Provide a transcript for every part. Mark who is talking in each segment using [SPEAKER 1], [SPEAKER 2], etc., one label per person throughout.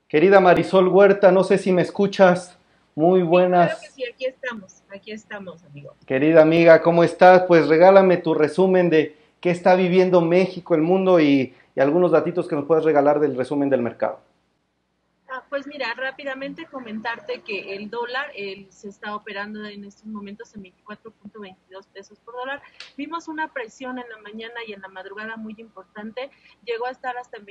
[SPEAKER 1] Querida Marisol Huerta, no sé si me escuchas. Muy
[SPEAKER 2] Sí, claro que
[SPEAKER 1] buenas.
[SPEAKER 2] sí, aquí estamos, amigo.
[SPEAKER 1] Querida amiga, ¿cómo estás? Pues regálame tu resumen de qué está viviendo México, el mundo y algunos datitos que nos puedes regalar del resumen del mercado.
[SPEAKER 2] Pues mira, rápidamente comentarte que el dólar se está operando en estos momentos en 24.22 pesos por dólar. Vimos una presión en la mañana y en la madrugada muy importante, llegó a estar hasta en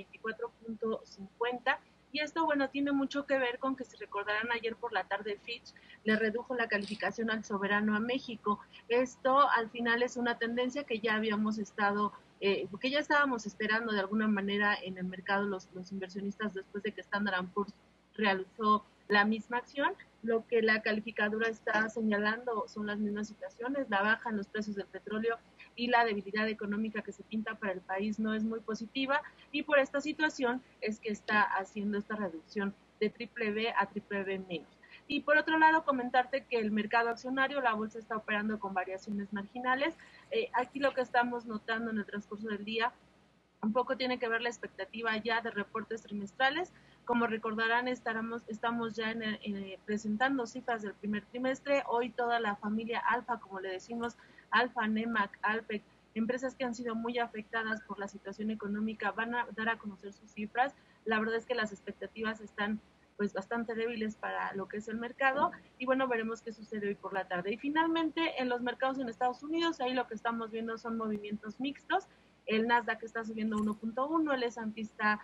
[SPEAKER 2] 24.50. Y esto, bueno, tiene mucho que ver con que, si recordarán, ayer por la tarde Fitch le redujo la calificación al soberano a México. Esto al final es una tendencia que ya habíamos estado que ya estábamos esperando de alguna manera en el mercado los inversionistas, después de que Standard Poor's realizó la misma acción. Lo que la calificadora está señalando son las mismas situaciones: la baja en los precios del petróleo y la debilidad económica que se pinta para el país no es muy positiva, y por esta situación es que está haciendo esta reducción de triple B a triple B menos. Y por otro lado, comentarte que el mercado accionario, la bolsa está operando con variaciones marginales. Aquí lo que estamos notando en el transcurso del día un poco tiene que ver la expectativa ya de reportes trimestrales. Como recordarán, estamos ya presentando cifras del primer trimestre. Hoy toda la familia Alfa, como le decimos, Alfa, Nemac, Alpec, empresas que han sido muy afectadas por la situación económica, van a dar a conocer sus cifras. La verdad es que las expectativas están pues bastante débiles para lo que es el mercado, y bueno, veremos qué sucede hoy por la tarde. Y finalmente, en los mercados en Estados Unidos, ahí lo que estamos viendo son movimientos mixtos. El Nasdaq está subiendo 1.1, el S&P está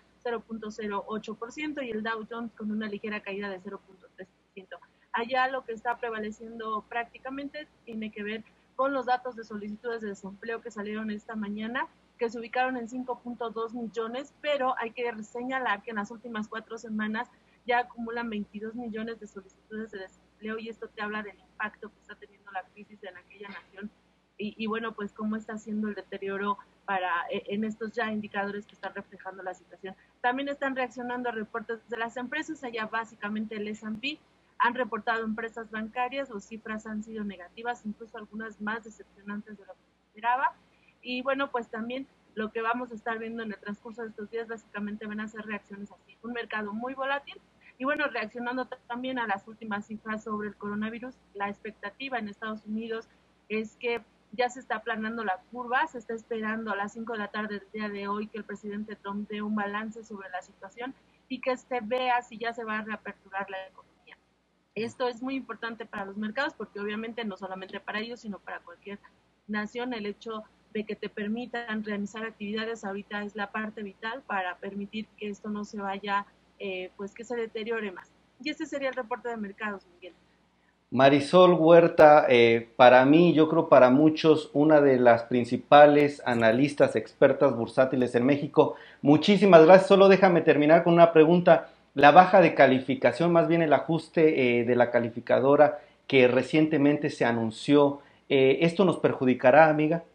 [SPEAKER 2] 0.08% y el Dow Jones con una ligera caída de 0.3%. Allá lo que está prevaleciendo prácticamente tiene que ver con los datos de solicitudes de desempleo que salieron esta mañana, que se ubicaron en 5.2 millones, pero hay que señalar que en las últimas 4 semanas ya acumulan 22 millones de solicitudes de desempleo, y esto te habla del impacto que está teniendo la crisis en aquella nación, y bueno, pues cómo está haciendo el deterioro en estos ya indicadores que están reflejando la situación. También están reaccionando a reportes de las empresas. Allá básicamente el S&P han reportado empresas bancarias, las cifras han sido negativas, incluso algunas más decepcionantes de lo que se esperaba. Y bueno, pues también lo que vamos a estar viendo en el transcurso de estos días básicamente van a ser reacciones así. Un mercado muy volátil, y bueno, reaccionando también a las últimas cifras sobre el coronavirus. La expectativa en Estados Unidos es que ya se está aplanando la curva. Se está esperando a las 5 de la tarde del día de hoy que el presidente Trump dé un balance sobre la situación y que se vea si ya se va a reaperturar la economía. Esto es muy importante para los mercados, porque obviamente no solamente para ellos, sino para cualquier nación. El hecho de que te permitan realizar actividades ahorita es la parte vital para permitir que esto no se vaya, pues que se deteriore más. Y este sería el reporte de mercados, Miguel.
[SPEAKER 1] Marisol Huerta, para mí, yo creo para muchos, una de las principales analistas expertas bursátiles en México. Muchísimas gracias. Solo déjame terminar con una pregunta. La baja de calificación, más bien el ajuste de la calificadora que recientemente se anunció, ¿esto nos perjudicará, amiga?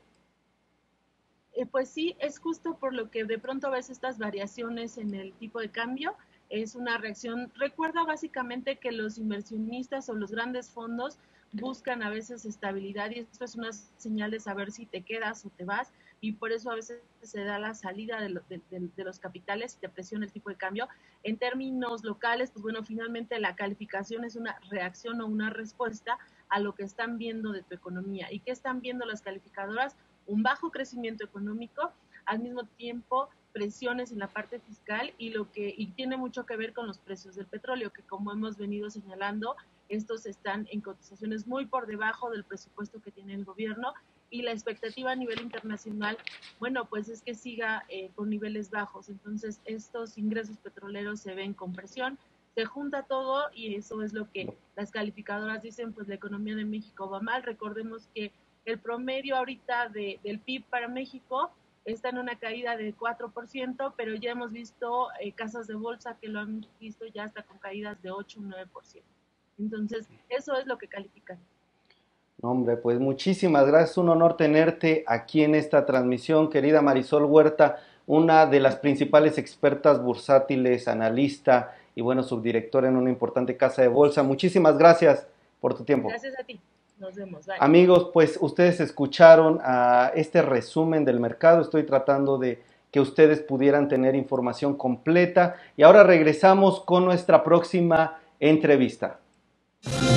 [SPEAKER 2] Pues sí, es justo por lo que de pronto ves estas variaciones en el tipo de cambio. Es una reacción. Recuerda básicamente que los inversionistas o los grandes fondos buscan a veces estabilidad, y esto es una señal de saber si te quedas o te vas, y por eso a veces se da la salida de los capitales y te presiona el tipo de cambio. En términos locales, pues bueno, finalmente la calificación es una reacción o una respuesta a lo que están viendo de tu economía. ¿Y qué están viendo las calificadoras? Un bajo crecimiento económico, al mismo tiempo presiones en la parte fiscal, y tiene mucho que ver con los precios del petróleo, que como hemos venido señalando, estos están en cotizaciones muy por debajo del presupuesto que tiene el gobierno, y la expectativa a nivel internacional, bueno, pues es que siga con niveles bajos. Entonces estos ingresos petroleros se ven con presión, se junta todo, y eso es lo que las calificadoras dicen: pues la economía de México va mal. Recordemos que el promedio ahorita del PIB para México está en una caída de 4%, pero ya hemos visto casas de bolsa que lo han visto ya hasta con caídas de 8 o 9%. Entonces, eso es lo que califican.
[SPEAKER 1] Hombre, pues muchísimas gracias, un honor tenerte aquí en esta transmisión, querida Marisol Huerta, una de las principales expertas bursátiles, analista y bueno, subdirectora en una importante casa de bolsa. Muchísimas gracias por tu tiempo.
[SPEAKER 2] Gracias a ti. Nos vemos. Bye.
[SPEAKER 1] Amigos, pues ustedes escucharon este resumen del mercado. Estoy tratando de que ustedes pudieran tener información completa. Y ahora regresamos con nuestra próxima entrevista.